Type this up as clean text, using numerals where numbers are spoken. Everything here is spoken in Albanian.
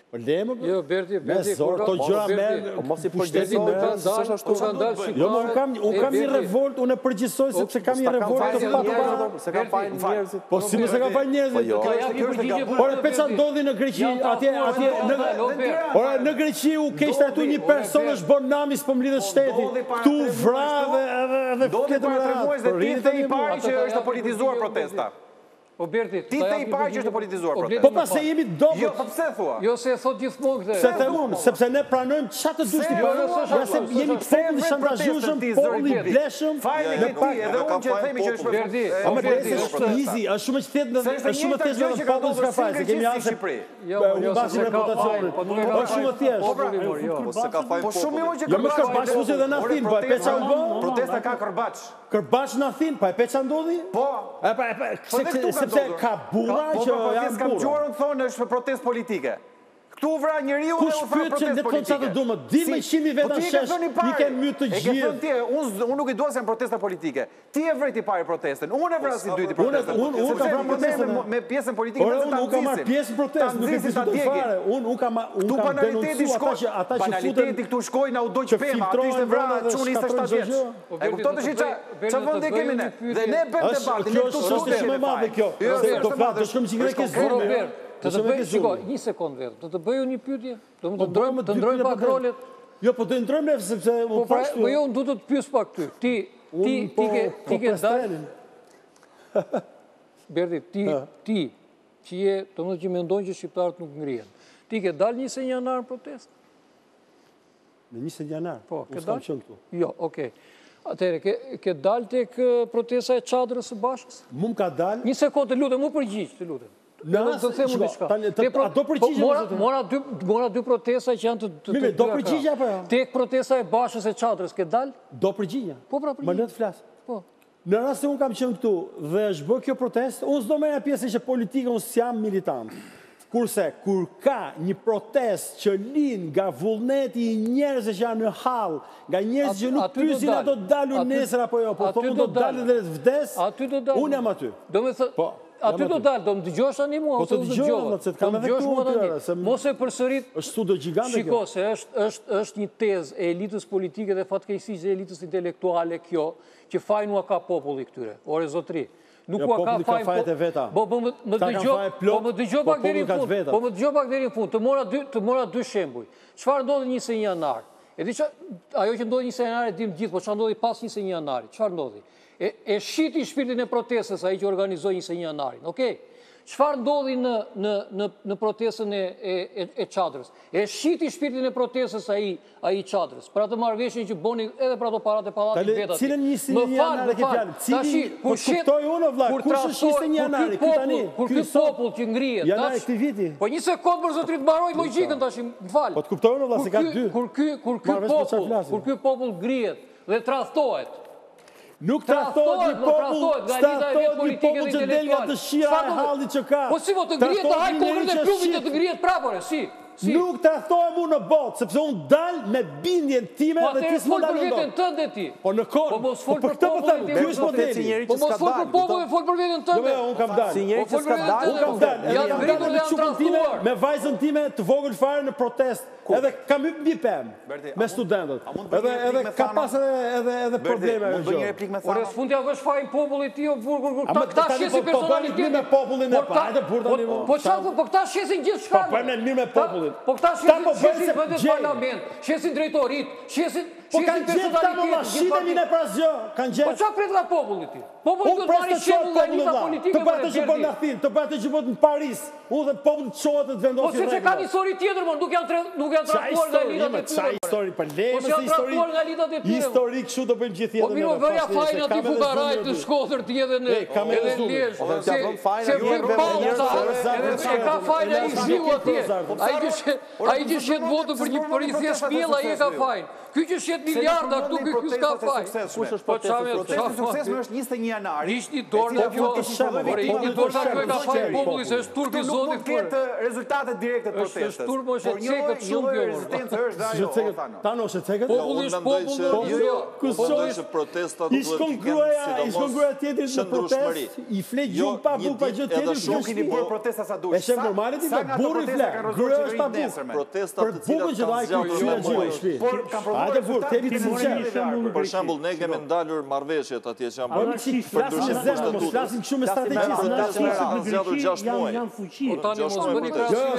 Po leme, Jo, Berti, me zor, to gjëra me... Mos i përgjithësi me vend, s'është ashtu. Jo, unë kam një revolt, unë e përgjithsoj sepse kam një revolt të patë. Se kam fajnë njerëzit. Po si më se kam fajnë njerëzit? Ora, peça ndodhi në Greqi, atje... Ora, në Greqi u keshte atu një person është bon nami s'po mlidhet shteti. Këtu vra dhe... Ndodhi para 3 muaj dhe ti the i pari që është të politizuar protesta. Ti the i pari që është të politizuar protesta. Po pas se jemi dobët. Jo, po pse thua? Jo, se e thot gjithmonë këtë. Se them unë, sepse ne pranojmë çfarë të dush ti pranojmë. Se jemi popull i shantazhueshëm, popull i bleshëm. Fajin e ti, edhe unë që themi që është Berti. Ama është easy, është shumë e thjeshtë, është shumë e thjeshtë në popull s'ka faj, se kemi ardhur Shqipëri. Jo, bashi me votacionin. Është shumë e thjeshtë. Po se ka fajnë Po shumë jo që Jo më Kërbaç fusi edhe në Athinë, po e peça u bë. Protesta ka Kërbaç. Kërbaç në Athinë, po e peça ndodhi? Po. Sepse ka burra që janë Kam burra. gjuar unë thonë është protestë politike. Këtu vra njeriu dhe Kush u tha pyet që protestë ne të thonë çfarë politike. duam, dilme 100.000 veta shesh, i kanë mbyt të E ke thënë gjithë. ti, unë nuk i dua se janë protesta politike. Ti e vret i pari protestën, unë e vras i dyti protestën. Unë kam vrarë protestën. Me pjesën politike Ora, me unë kam marrë pjesë në protestë, nuk e diskutoj fare. Unë kam denoncuar ata që futen. Banaliteti këtu shkoi na u doq pema, aty ishte vrana çuni 27 vjeç. E kupton tash ç'a vendi kemi ne? Dhe ne bëjmë debatin, ne këtu është shumë e madhe kjo. Do flas, do shkojmë sikur ke zonë. Të të bëj, shiko, një sekundë vetë, të të bëju një pyetje, të ndrojmë pak rolet. Jo, po të ndrojmë sepse Po jo, unë du të të pyes pak ty. Ti ke dalë... Berti, ti, që je, të më që mendojnë që shqiptarët nuk ngrihen, ti ke dalë 21 janar në protest? Në 21 janar? Po, ke dalë? dalë? Jo, okej. Atere, ke dalë tek protesta e Çadrës së Bashkës? Mu më ka dalë... Një sekundë, të lutem, mu përgjigj, të lutem. A do përgjigje? Mora dy protesta që janë të... Mime, do përgjigje apo jo? Tek protesta e Bashkës e Çadrës, ke dalë? Do përgjigje? Po, pra përgjigje. Më në të flasë. Po. Në rast se unë kam qenë këtu dhe është bë kjo protest, unë s'do merja pjesë që politika unë s'jam militant. Kurse, kur ka një protest që linë nga vullneti i njerëzve që janë në hall, nga njerëz që nuk pyesin a do të dalu nesër apo jo, po thonë do të dalë dhe të vdes, unë jam aty. Aty do dalë, do më dëgjosh tani mua, ose do dëgjosh, se të kam edhe këtu atyre. Mos e përsërit... është studio gjigante kjo. Shiko, se është një tezë e elitës politike dhe fatkeqësisht e elitës intelektuale kjo, që fajnua ka populli këtyre, ore zotri. Nuk ua ka fajt e veta. Po më dëgjo pak deri në fund, të mora dy shembuj. Çfarë ndodhi 21 janar? E di që ajo që ndodhi 21 janar e dim gjithë, po çfarë ndodhi pas 21 janarit? Çfarë ndodhi? E shiti shpirtin e protestës ai që organizoi 21 janarin, okej? Çfarë ndodhi në protestën e Çadrës? E shiti shpirtin e protestës ai Çadrës. Për atë marrëveshjen që boni edhe për ato paratë pallatit vetat. Cilën 21 janar ke fjalë? Tashi, kur kuptoj unë vëlla, kush është 21 janari këtu tani? Kur ky popull që ngrihet, janari këtij viti. Po një sekond për zotrit mbaroj logjikën tash, më fal. Po të kuptoj unë vëlla se ka dy. Kur ky popull ngrihet dhe tradhtohet. Nuk trahtohet një popull, trahtohet një popull që del nga dëshira e hallit që ka. Po si mo të ngrihet të haj kokën e plumit të ngrihet prapore, si? Nuk trahtohem unë në botë, sepse unë dalë me bindjen time dhe ti s'mo dalë në veten tënde ti. Po në kohë, po për këtë po them, ky është modeli. Po mos fol për popullin, fol për veten tënde. Jo, unë kam dalë. Si njëri që s'ka dalë, unë kam dalë. Janë vritur dhe janë trahtuar. Me vajzën time të vogël fare në protest. Edhe kam hyrë mbi pemë me studentët. Edhe ka pas edhe probleme ajo gjë. Ore s'fund ja vësh fajin popullit ti o burr, këta shesin personalitetin me popullin e pa. Hajde burr tani. Po çfarë, po këta shesin gjithçka. Po bëjmë mirë me popullin. Po këta shesin vendet parlament, shesin drejtorit, shesin personalitetin. Ne para zgjo, kanë gjë. Po çfarë pret nga populli ti? Populli do të marrë shembull nga elita politike. Të bëhet që bën në Athinë, të bëhet që bën në Paris. U dhe populli çohet të vendosin. Po sepse kanë histori tjetër, nuk janë trajtuar nga elitat e tyre. Çfarë histori për lemë se histori. Historik kështu do bëjmë gjithë jetën. Po mirë, vëja fajin aty fukarajt të Shkodër ti edhe në Lezhë. Se për pauta, ka fajin ai zhiu atje. Ai që shet votë për një thjesht miell, ai ka fajin. Ky që shet 20 miliarda këtu ky s'ka faj. Kush është protesti i suksesshëm? Është 21 janari. Hiq një dorë nga kjo, hiq një dorë nga kjo ka faj populli se është turp i zotit. Nuk ketë rezultate direkte të protestës. Është turp është cekët shumë kjo. Rezistencë është ajo. Tano është cekët? Populli është popull. Populli është protesta do të kenë gruaja tjetër në protestë, i flet gjumë pa buk pa gjë tjetër. Nuk keni bërë protesta sa duhet. Është normale ti burri flet. Gruaja është pa buk. Protestat të cilat kanë zgjatur. Por kanë provuar. Për shembull, ne kemi ndalur marrëveshjet atje që janë bërë. Flasim kështu me strategji. Protestat kanë zgjatur 6 muaj. O tani mos bëni krahas.